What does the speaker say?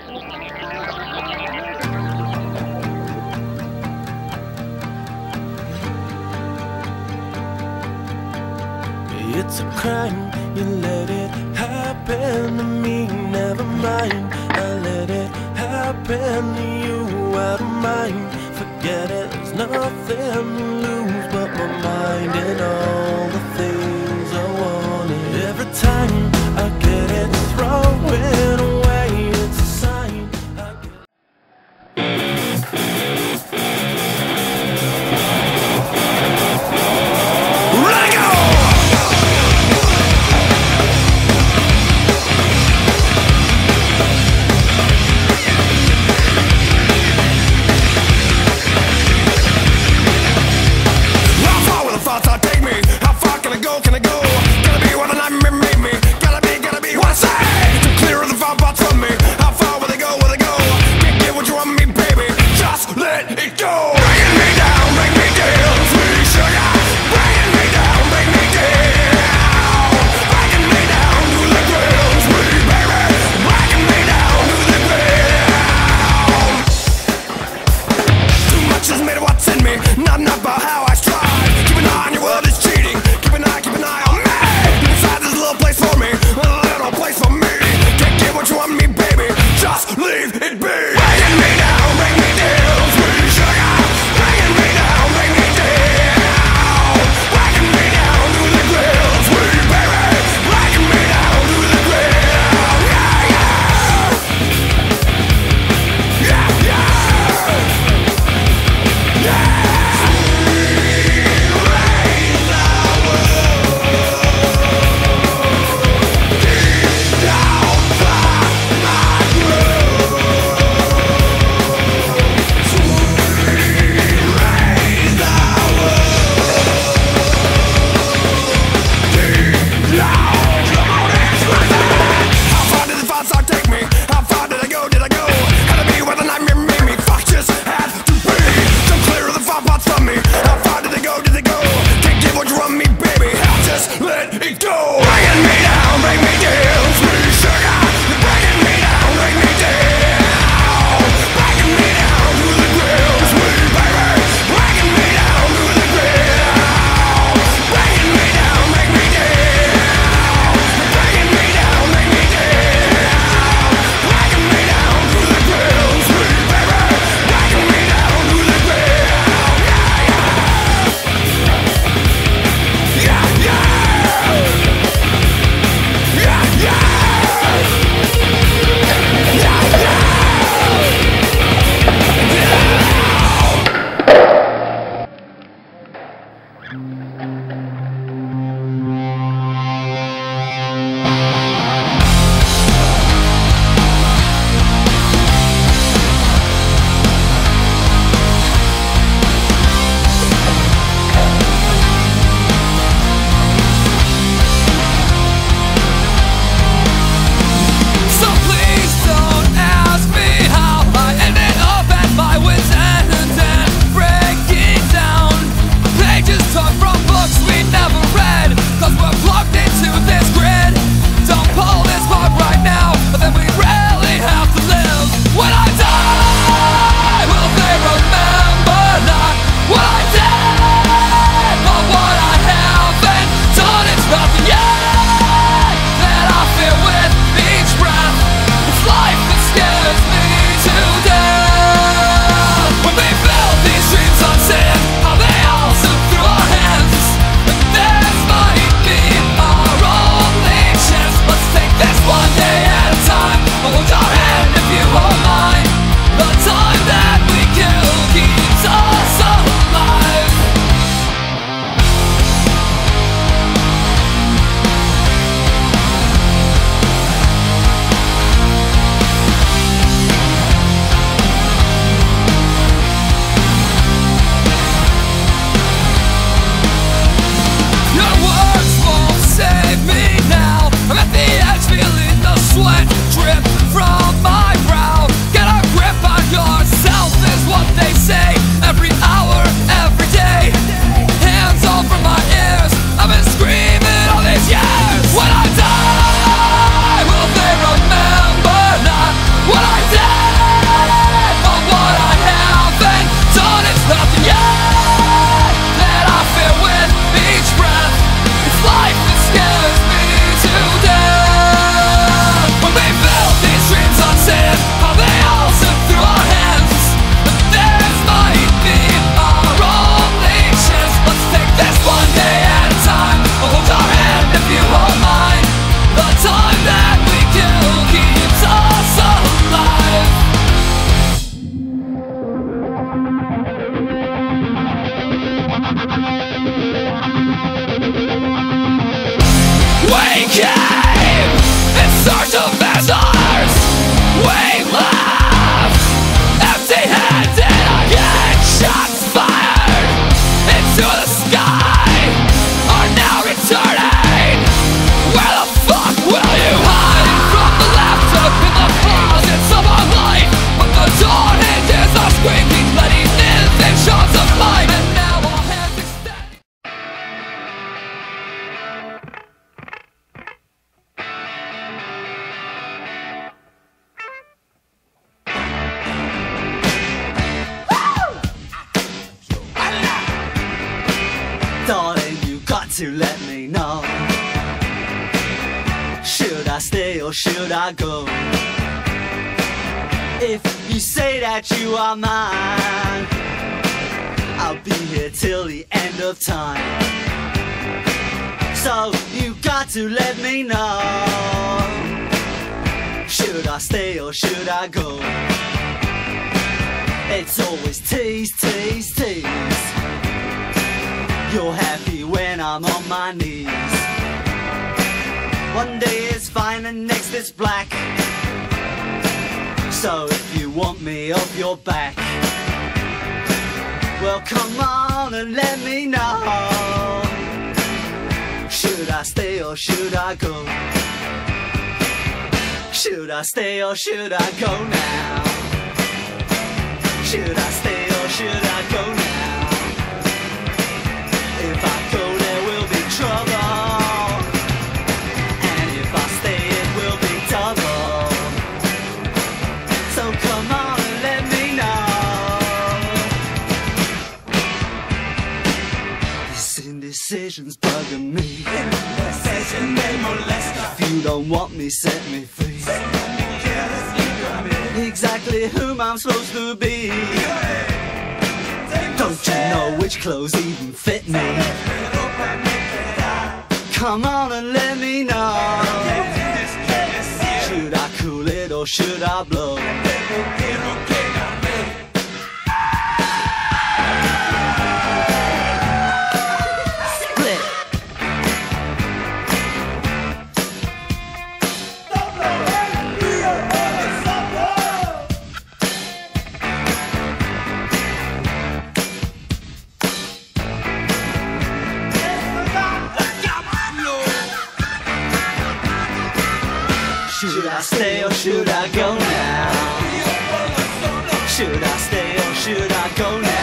It's a crime, you let it happen to me. Never mind, I let it happen to you. Out of mind, forget it, there's nothing to lose but my mind and all the things I wanted. Every time I get it, throw it away. It's a sign I get. Thoughts that take me to let me know. Should I stay or should I go? If you say that you are mine, I'll be here till the end of time. So you got to let me know. Should I stay or should I go? It's always tease, tease, tease. You're happy when I'm on my knees. One day is fine and next is black. So if you want me off your back, well come on and let me know. Should I stay or should I go? Should I stay or should I go now? Should I stay or should I go now? If I go there will be trouble, and if I stay it will be double. So come on and let me know. This indecision's bugging me. If you don't want me, set me free. Exactly whom I'm supposed to be. Don't you know which clothes even fit me? Come on and let me know. Should I cool it or should I blow? Should I stay or should I go now? Should I stay or should I go now?